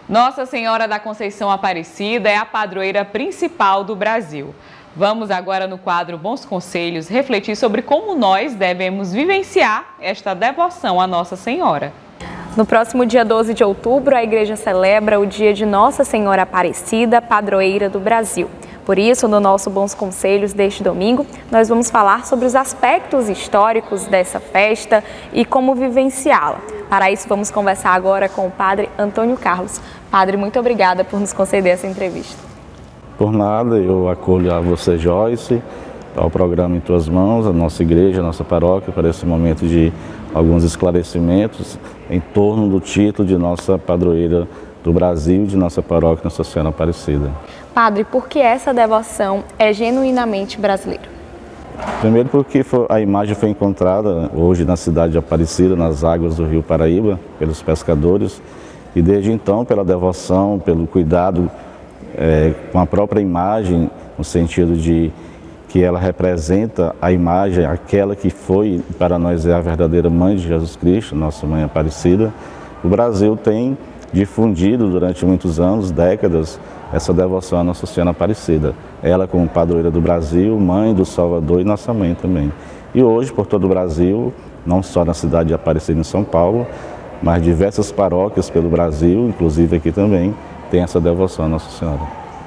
Nossa Senhora da Conceição Aparecida é a padroeira principal do Brasil. Vamos agora no quadro Bons Conselhos refletir sobre como nós devemos vivenciar esta devoção à Nossa Senhora. No próximo dia 12 de outubro, a Igreja celebra o dia de Nossa Senhora Aparecida, padroeira do Brasil. Por isso, no nosso Bons Conselhos deste domingo, nós vamos falar sobre os aspectos históricos dessa festa e como vivenciá-la. Para isso, vamos conversar agora com o Padre Antônio Carlos. Padre, muito obrigada por nos conceder essa entrevista. Por nada, eu acolho a você, Joyce, ao programa Em Tuas Mãos, a nossa igreja, a nossa paróquia, para esse momento de alguns esclarecimentos em torno do título de nossa padroeira do Brasil e de nossa paróquia Nossa Senhora Aparecida. Padre, por que essa devoção é genuinamente brasileira? Primeiro porque a imagem foi encontrada hoje na cidade de Aparecida, nas águas do rio Paraíba, pelos pescadores, e desde então, pela devoção, pelo cuidado com a própria imagem, no sentido de que ela representa a imagem, aquela que foi, para nós, é a verdadeira mãe de Jesus Cristo, nossa mãe Aparecida, o Brasil tem difundido durante muitos anos, décadas, essa devoção à Nossa Senhora Aparecida. Ela como padroeira do Brasil, mãe do Salvador e nossa mãe também. E hoje, por todo o Brasil, não só na cidade de Aparecida, em São Paulo, mas diversas paróquias pelo Brasil, inclusive aqui também, tem essa devoção à Nossa Senhora.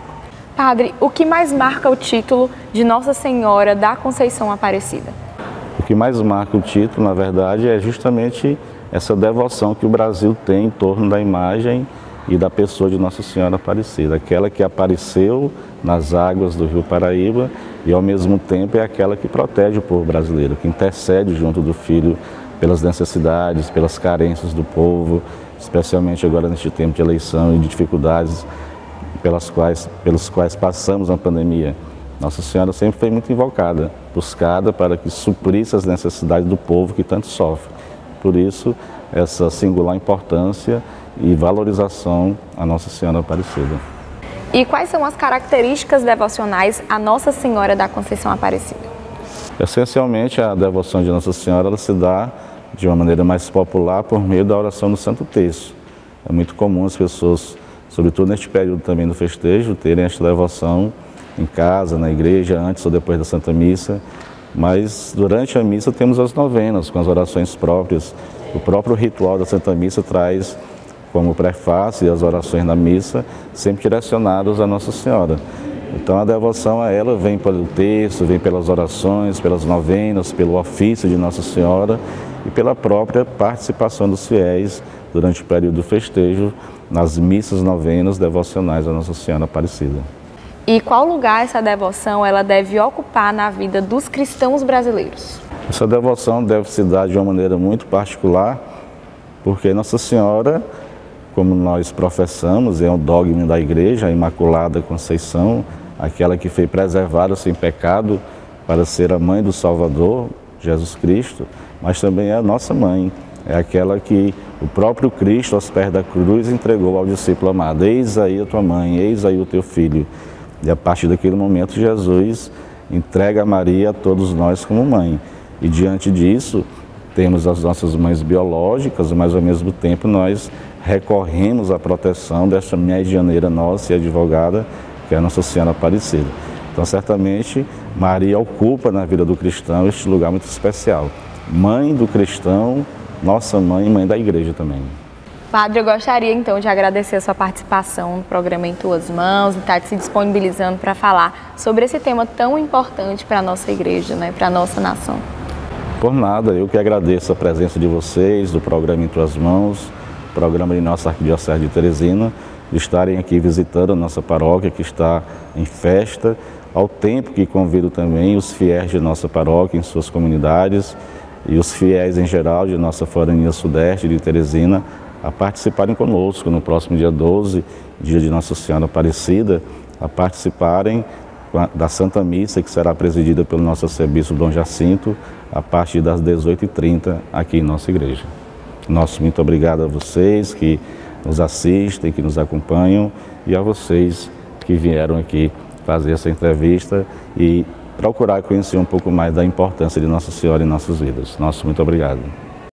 Padre, o que mais marca o título de Nossa Senhora da Conceição Aparecida? O que mais marca o título, na verdade, é justamente essa devoção que o Brasil tem em torno da imagem e da pessoa de Nossa Senhora Aparecida, aquela que apareceu nas águas do rio Paraíba e ao mesmo tempo é aquela que protege o povo brasileiro, que intercede junto do Filho pelas necessidades, pelas carências do povo, especialmente agora neste tempo de eleição e de dificuldades pelos quais passamos na pandemia. Nossa Senhora sempre foi muito invocada, buscada para que suprisse as necessidades do povo que tanto sofre. Por isso, essa singular importância e valorização à Nossa Senhora Aparecida. E quais são as características devocionais à Nossa Senhora da Conceição Aparecida? Essencialmente, a devoção de Nossa Senhora ela se dá de uma maneira mais popular por meio da oração do Santo Terço. É muito comum as pessoas, sobretudo neste período também do festejo, terem esta devoção em casa, na igreja, antes ou depois da Santa Missa. Mas durante a missa temos as novenas com as orações próprias. O próprio ritual da Santa Missa traz como prefácio as orações da missa sempre direcionadas a Nossa Senhora. Então a devoção a ela vem pelo texto, vem pelas orações, pelas novenas, pelo ofício de Nossa Senhora e pela própria participação dos fiéis durante o período do festejo nas missas novenas devocionais a Nossa Senhora Aparecida. E qual lugar essa devoção ela deve ocupar na vida dos cristãos brasileiros? Essa devoção deve se dar de uma maneira muito particular, porque Nossa Senhora, como nós professamos, é um dogma da Igreja, a Imaculada Conceição, aquela que foi preservada sem pecado para ser a mãe do Salvador, Jesus Cristo, mas também é a nossa mãe, é aquela que o próprio Cristo, aos pés da cruz, entregou ao discípulo amado: eis aí a tua mãe, eis aí o teu filho. E a partir daquele momento Jesus entrega a Maria a todos nós como mãe. E diante disso temos as nossas mães biológicas, mas ao mesmo tempo nós recorremos à proteção desta medianeira nossa e advogada, que é a Nossa Senhora Aparecida. Então certamente Maria ocupa na vida do cristão este lugar muito especial. Mãe do cristão, nossa mãe e mãe da igreja também. Padre, eu gostaria então de agradecer a sua participação no programa Em Tuas Mãos e estar se disponibilizando para falar sobre esse tema tão importante para a nossa igreja, para a nossa nação. Por nada, eu que agradeço a presença de vocês, do programa Em Tuas Mãos, programa de nossa Arquidiocese de Teresina, de estarem aqui visitando a nossa paróquia que está em festa, ao tempo que convido também os fiéis de nossa paróquia em suas comunidades e os fiéis em geral de nossa Forania Sudeste de Teresina a participarem conosco no próximo dia 12, dia de Nossa Senhora Aparecida, a participarem da Santa Missa, que será presidida pelo nosso arcebispo Dom Jacinto, a partir das 18h30 aqui em nossa igreja. Nosso muito obrigado a vocês que nos assistem, que nos acompanham e a vocês que vieram aqui fazer essa entrevista e procurar conhecer um pouco mais da importância de Nossa Senhora em nossas vidas. Nosso muito obrigado.